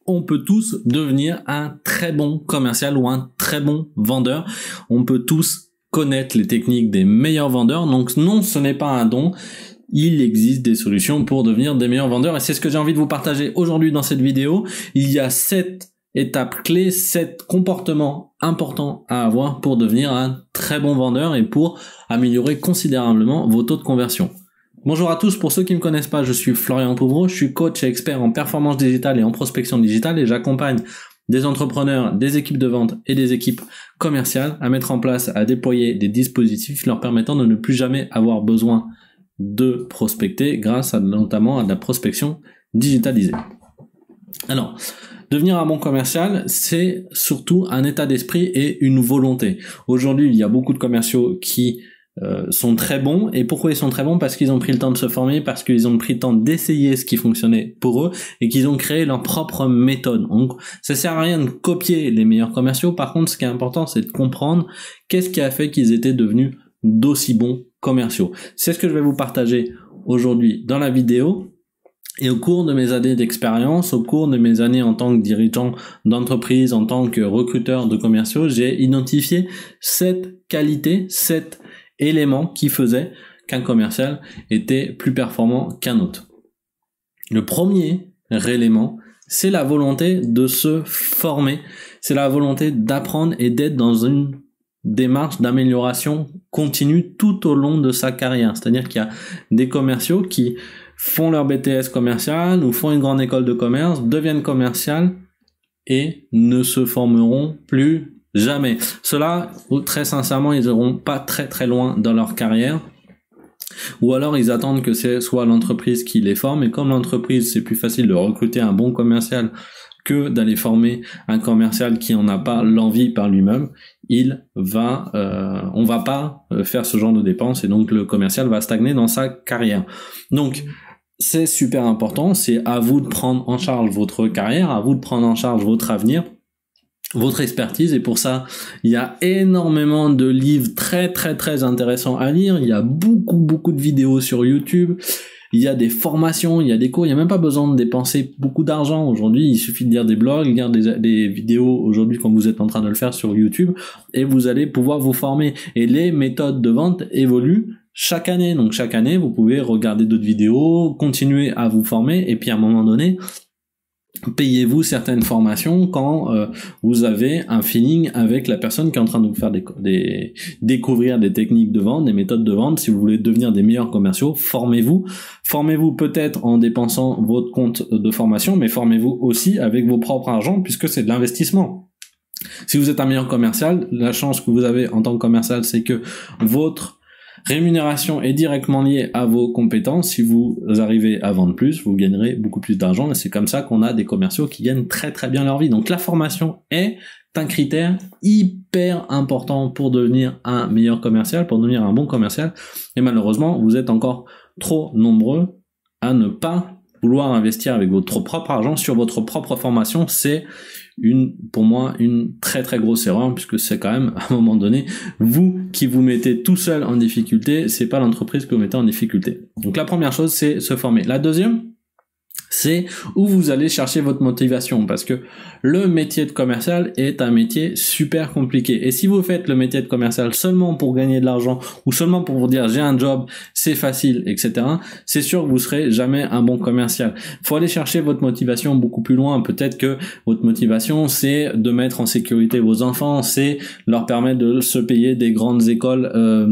on peut tous devenir un très bon commercial ou un très bon vendeur. On peut tous connaître les techniques des meilleurs vendeurs. Donc non, ce n'est pas un don. Il existe des solutions pour devenir des meilleurs vendeurs et c'est ce que j'ai envie de vous partager aujourd'hui dans cette vidéo. Il y a 7 étapes clés, 7 comportements importants à avoir pour devenir un très bon vendeur et pour améliorer considérablement vos taux de conversion. Bonjour à tous, pour ceux qui ne me connaissent pas, je suis Florian Pouvreau, je suis coach et expert en performance digitale et en prospection digitale et j'accompagne des entrepreneurs, des équipes de vente et des équipes commerciales à mettre en place, à déployer des dispositifs leur permettant de ne plus jamais avoir besoin de prospecter grâce notamment à de la prospection digitalisée. Alors, devenir un bon commercial, c'est surtout un état d'esprit et une volonté. Aujourd'hui, il y a beaucoup de commerciaux qui sont très bons. Et pourquoi ils sont très bons? Parce qu'ils ont pris le temps de se former, parce qu'ils ont pris le temps d'essayer ce qui fonctionnait pour eux et qu'ils ont créé leur propre méthode. Donc, ça sert à rien de copier les meilleurs commerciaux. Par contre, ce qui est important, c'est de comprendre qu'est-ce qui a fait qu'ils étaient devenus d'aussi bons commerciaux. C'est ce que je vais vous partager aujourd'hui dans la vidéo. Et au cours de mes années d'expérience, au cours de mes années en tant que dirigeant d'entreprise, en tant que recruteur de commerciaux, j'ai identifié 7 qualités, 7 éléments qui faisaient qu'un commercial était plus performant qu'un autre. Le premier élément, c'est la volonté de se former, c'est la volonté d'apprendre et d'être dans une démarche d'amélioration continue tout au long de sa carrière. C'est-à-dire qu'il y a des commerciaux qui font leur BTS commercial ou font une grande école de commerce, deviennent commercial et ne se formeront plus jamais. Ceux-là, très sincèrement, ils n'iront pas très loin dans leur carrière. Ou alors ils attendent que c'est soit l'entreprise qui les forme, et comme l'entreprise, c'est plus facile de recruter un bon commercial que d'aller former un commercial qui en a pas l'envie par lui-même, on va pas faire ce genre de dépenses et donc le commercial va stagner dans sa carrière. Donc c'est super important, c'est à vous de prendre en charge votre carrière, à vous de prendre en charge votre avenir, votre expertise, et pour ça, il y a énormément de livres très intéressants à lire, il y a beaucoup de vidéos sur YouTube, il y a des formations, il y a des cours, il n'y a même pas besoin de dépenser beaucoup d'argent aujourd'hui, il suffit de lire des blogs, lire des vidéos aujourd'hui comme vous êtes en train de le faire sur YouTube, et vous allez pouvoir vous former. Et les méthodes de vente évoluent chaque année, donc chaque année, vous pouvez regarder d'autres vidéos, continuer à vous former, et puis à un moment donné, payez-vous certaines formations quand vous avez un feeling avec la personne qui est en train de vous faire découvrir des techniques de vente, des méthodes de vente. Si vous voulez devenir des meilleurs commerciaux, formez-vous peut-être en dépensant votre compte de formation, mais formez-vous aussi avec vos propres argent puisque c'est de l'investissement. Si vous êtes un meilleur commercial, la chance que vous avez en tant que commercial, c'est que votre rémunération est directement liée à vos compétences. Si vous arrivez à vendre plus, vous gagnerez beaucoup plus d'argent et c'est comme ça qu'on a des commerciaux qui gagnent très bien leur vie. Donc la formation est un critère hyper important pour devenir un meilleur commercial, pour devenir un bon commercial. Et malheureusement, vous êtes encore trop nombreux à ne pas vouloir investir avec votre propre argent sur votre propre formation. C'est pour moi une très grosse erreur, puisque c'est quand même à un moment donné vous qui vous mettez tout seul en difficulté, c'est pas l'entreprise que vous mettez en difficulté. Donc la première chose, c'est se former. La deuxième, c'est où vous allez chercher votre motivation, parce que le métier de commercial est un métier super compliqué, et si vous faites le métier de commercial seulement pour gagner de l'argent ou seulement pour vous dire j'ai un job, c'est facile, etc., c'est sûr que vous serez jamais un bon commercial. Faut aller chercher votre motivation beaucoup plus loin. Peut-être que votre motivation, c'est de mettre en sécurité vos enfants, c'est leur permettre de se payer des grandes écoles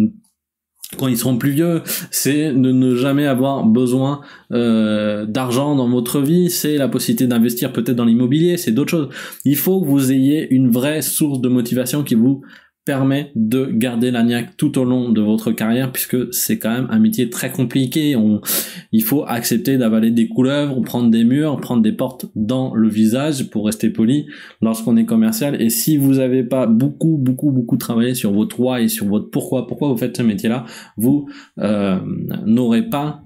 quand ils seront plus vieux, c'est de ne jamais avoir besoin d'argent dans votre vie, c'est la possibilité d'investir peut-être dans l'immobilier, c'est d'autres choses. Il faut que vous ayez une vraie source de motivation qui vous permet de garder la niaque tout au long de votre carrière, puisque c'est quand même un métier très compliqué. Il faut accepter d'avaler des couleuvres, prendre des murs, prendre des portes dans le visage, pour rester poli, lorsqu'on est commercial. Et si vous n'avez pas beaucoup travaillé sur votre why et sur votre pourquoi vous faites ce métier-là, vous n'aurez pas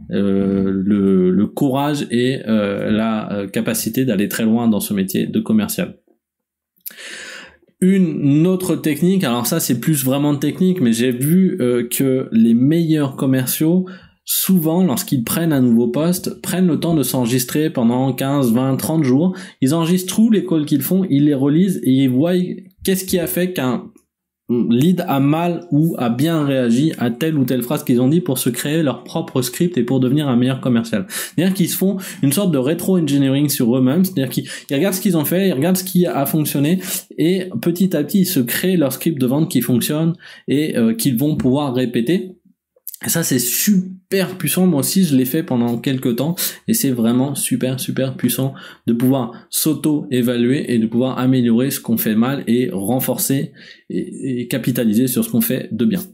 le courage et la capacité d'aller très loin dans ce métier de commercial. Une autre technique, alors ça c'est plus vraiment technique, mais j'ai vu que les meilleurs commerciaux souvent, lorsqu'ils prennent un nouveau poste, prennent le temps de s'enregistrer pendant 15, 20, 30 jours. Ils enregistrent tous les calls qu'ils font, ils les relisent et ils voient qu'est-ce qui a fait qu'un lead a mal ou a bien réagi à telle ou telle phrase qu'ils ont dit pour se créer leur propre script et pour devenir un meilleur commercial. C'est-à-dire qu'ils se font une sorte de rétro-engineering sur eux-mêmes, c'est-à-dire qu'ils regardent ce qu'ils ont fait, ils regardent ce qui a fonctionné et petit à petit ils se créent leur script de vente qui fonctionne et qu'ils vont pouvoir répéter. Et ça, c'est super puissant. Moi aussi, je l'ai fait pendant quelques temps et c'est vraiment super puissant de pouvoir s'auto-évaluer et de pouvoir améliorer ce qu'on fait mal et renforcer et capitaliser sur ce qu'on fait de bien.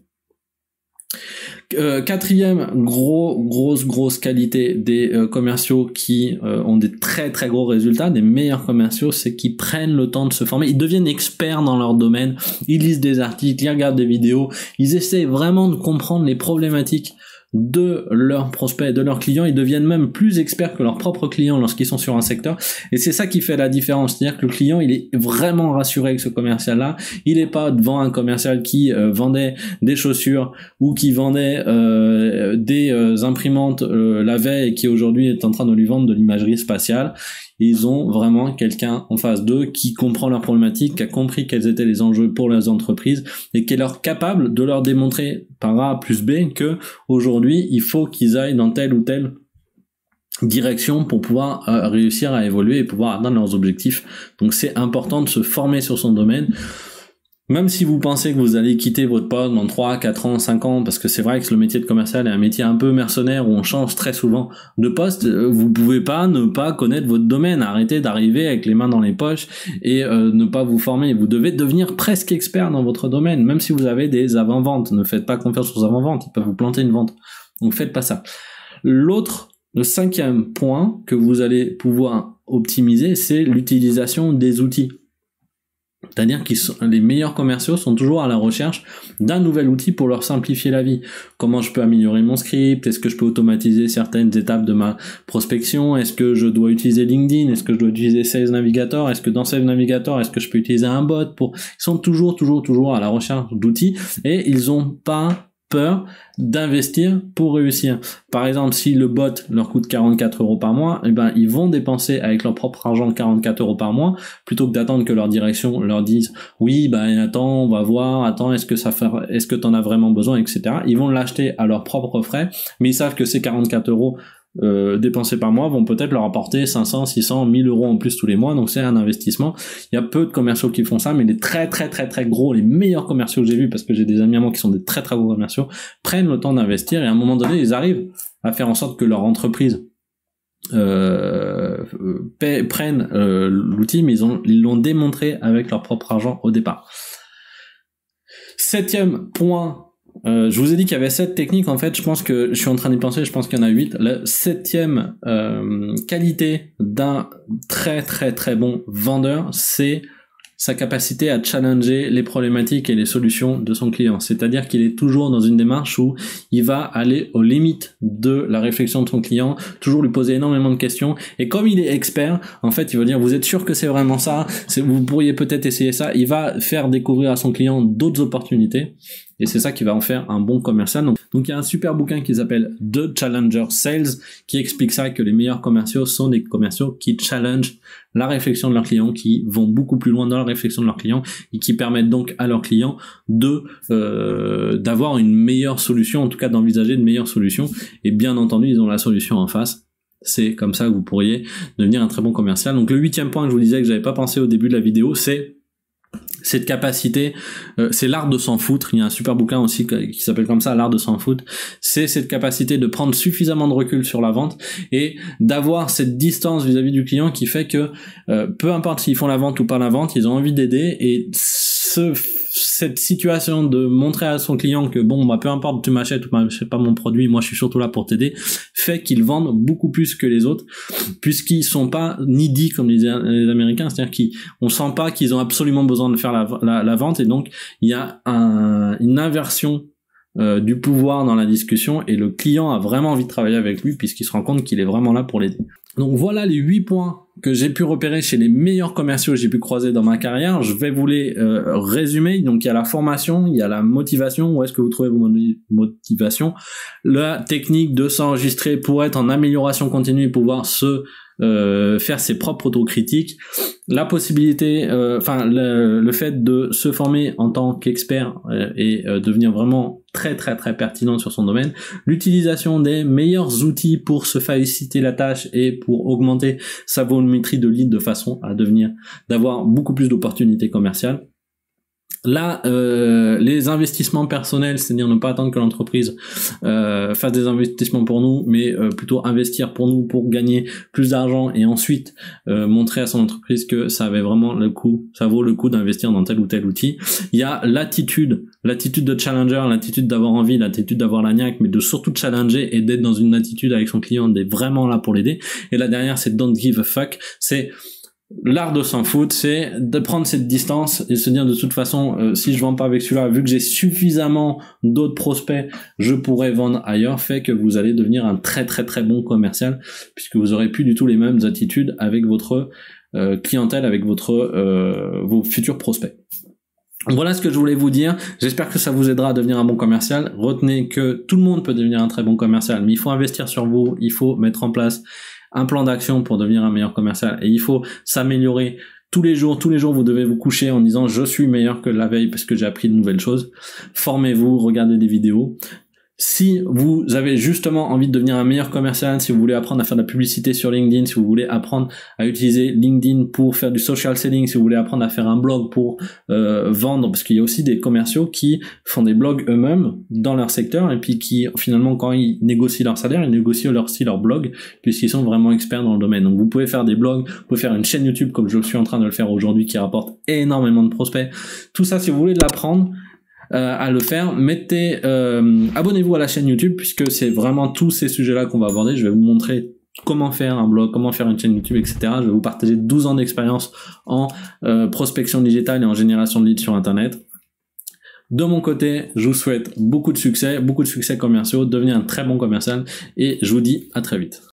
Quatrième grosse qualité des commerciaux qui ont des très gros résultats, des meilleurs commerciaux, c'est qu'ils prennent le temps de se former, ils deviennent experts dans leur domaine, ils lisent des articles, ils regardent des vidéos, ils essaient vraiment de comprendre les problématiques de leurs prospects, de leurs clients, ils deviennent même plus experts que leurs propres clients lorsqu'ils sont sur un secteur, et c'est ça qui fait la différence, c'est-à-dire que le client, il est vraiment rassuré avec ce commercial-là, il n'est pas devant un commercial qui vendait des chaussures ou qui vendait des imprimantes la veille et qui aujourd'hui est en train de lui vendre de l'imagerie spatiale. Ils ont vraiment quelqu'un en face d'eux qui comprend leurs problématiques, qui a compris quels étaient les enjeux pour les entreprises et qui est leur capable de leur démontrer par A plus B que aujourd'hui il faut qu'ils aillent dans telle ou telle direction pour pouvoir réussir à évoluer et pouvoir atteindre leurs objectifs. Donc c'est important de se former sur son domaine. Même si vous pensez que vous allez quitter votre poste dans 3, 4 ans, 5 ans, parce que c'est vrai que le métier de commercial est un métier un peu mercenaire où on change très souvent de poste, vous pouvez pas ne pas connaître votre domaine. Arrêtez d'arriver avec les mains dans les poches et ne pas vous former. Vous devez devenir presque expert dans votre domaine, même si vous avez des avant-ventes. Ne faites pas confiance aux avant-ventes, ils peuvent vous planter une vente. Donc faites pas ça. Le cinquième point que vous allez pouvoir optimiser, c'est l'utilisation des outils. C'est-à-dire que les meilleurs commerciaux sont toujours à la recherche d'un nouvel outil pour leur simplifier la vie. Comment je peux améliorer mon script? Est-ce que je peux automatiser certaines étapes de ma prospection? Est-ce que je dois utiliser LinkedIn? Est-ce que je dois utiliser Sales Navigator? Est-ce que dans Sales Navigator, est-ce que je peux utiliser un bot Ils sont toujours à la recherche d'outils et ils ont pas peur d'investir pour réussir. Par exemple, si le bot leur coûte 44 € par mois, eh ben, ils vont dépenser avec leur propre argent 44 € par mois, plutôt que d'attendre que leur direction leur dise, oui, ben, attends, on va voir, attends, est-ce que t'en as vraiment besoin, etc. Ils vont l'acheter à leurs propres frais, mais ils savent que ces 44 € dépensés par mois vont peut-être leur apporter 500, 600, 1000 € en plus tous les mois, donc c'est un investissement. Il y a peu de commerciaux qui font ça, mais les très gros, les meilleurs commerciaux que j'ai vus, parce que j'ai des amis à moi qui sont des très gros commerciaux, prennent le temps d'investir et à un moment donné, ils arrivent à faire en sorte que leur entreprise prenne l'outil, mais ils l'ont démontré avec leur propre argent au départ. Septième point, je vous ai dit qu'il y avait 7 techniques, en fait, je pense que je suis en train d'y penser, je pense qu'il y en a 8. La septième qualité d'un très bon vendeur, c'est sa capacité à challenger les problématiques et les solutions de son client. C'est-à-dire qu'il est toujours dans une démarche où il va aller aux limites de la réflexion de son client, toujours lui poser énormément de questions. Et comme il est expert, en fait, il va dire, vous êtes sûr que c'est vraiment ça? Vous pourriez peut-être essayer ça. Il va faire découvrir à son client d'autres opportunités. Et c'est ça qui va en faire un bon commercial. Donc il y a un super bouquin qui s'appelle The Challenger Sales qui explique ça, que les meilleurs commerciaux sont des commerciaux qui challenge la réflexion de leurs clients, qui vont beaucoup plus loin dans la réflexion de leurs clients et qui permettent donc à leurs clients d'avoir une meilleure solution, en tout cas d'envisager une meilleure solution. Et bien entendu, ils ont la solution en face. C'est comme ça que vous pourriez devenir un très bon commercial. Donc le 8e point que je vous disais que j'avais pas pensé au début de la vidéo, c'est cette capacité, c'est l'art de s'en foutre. Il y a un super bouquin aussi qui s'appelle comme ça, l'art de s'en foutre. C'est cette capacité de prendre suffisamment de recul sur la vente et d'avoir cette distance vis-à-vis du client qui fait que peu importe s'ils font la vente ou pas la vente, ils ont envie d'aider, et cette situation de montrer à son client que bon, bah peu importe tu m'achètes ou m'achètes pas mon produit, moi je suis surtout là pour t'aider, fait qu'ils vendent beaucoup plus que les autres, puisqu'ils sont pas needy comme les Américains, c'est-à-dire qu'on sent pas qu'ils ont absolument besoin de faire la vente, et donc il y a une inversion du pouvoir dans la discussion, et le client a vraiment envie de travailler avec lui puisqu'il se rend compte qu'il est vraiment là pour l'aider. Donc voilà les 8 points que j'ai pu repérer chez les meilleurs commerciaux que j'ai pu croiser dans ma carrière. Je vais vous les résumer. Donc il y a la formation, il y a la motivation, où est-ce que vous trouvez vos motivations, la technique de s'enregistrer pour être en amélioration continue et pouvoir faire ses propres autocritiques, la possibilité, le fait de se former en tant qu'expert et devenir vraiment très très très pertinent sur son domaine, l'utilisation des meilleurs outils pour se faciliter la tâche et pour augmenter sa volumétrie de lead de façon à d'avoir beaucoup plus d'opportunités commerciales. Là, les investissements personnels, c'est-à-dire ne pas attendre que l'entreprise fasse des investissements pour nous, mais plutôt investir pour nous pour gagner plus d'argent et ensuite montrer à son entreprise que ça avait vraiment le coup, ça vaut le coup d'investir dans tel ou tel outil. Il y a l'attitude de challenger, l'attitude d'avoir envie, l'attitude d'avoir la niaque, mais de surtout challenger et d'être dans une attitude avec son client, d'être vraiment là pour l'aider. Et la dernière, c'est don't give a fuck, c'est l'art de s'en foutre, c'est de prendre cette distance et se dire de toute façon, si je vends pas avec celui-là, vu que j'ai suffisamment d'autres prospects, je pourrais vendre ailleurs, fait que vous allez devenir un très très très bon commercial, puisque vous aurez plus du tout les mêmes attitudes avec votre clientèle, avec vos futurs prospects. Voilà ce que je voulais vous dire. J'espère que ça vous aidera à devenir un bon commercial. Retenez que tout le monde peut devenir un très bon commercial, mais il faut investir sur vous, il faut mettre en place un plan d'action pour devenir un meilleur commercial et il faut s'améliorer tous les jours. Vous devez vous coucher en disant je suis meilleur que la veille parce que j'ai appris de nouvelles choses. Formez-vous, regardez des vidéos. Si vous avez justement envie de devenir un meilleur commercial, si vous voulez apprendre à faire de la publicité sur LinkedIn, si vous voulez apprendre à utiliser LinkedIn pour faire du social selling, si vous voulez apprendre à faire un blog pour vendre, parce qu'il y a aussi des commerciaux qui font des blogs eux-mêmes dans leur secteur et puis qui finalement quand ils négocient leur salaire, ils négocient aussi leur blog puisqu'ils sont vraiment experts dans le domaine. Donc vous pouvez faire des blogs, vous pouvez faire une chaîne YouTube comme je suis en train de le faire aujourd'hui qui rapporte énormément de prospects. Tout ça, si vous voulez l'apprendre à le faire, abonnez-vous à la chaîne YouTube puisque c'est vraiment tous ces sujets-là qu'on va aborder. Je vais vous montrer comment faire un blog, comment faire une chaîne YouTube, etc. Je vais vous partager 12 ans d'expérience en prospection digitale et en génération de leads sur Internet. De mon côté, je vous souhaite beaucoup de succès commerciaux, devenez un très bon commercial et je vous dis à très vite.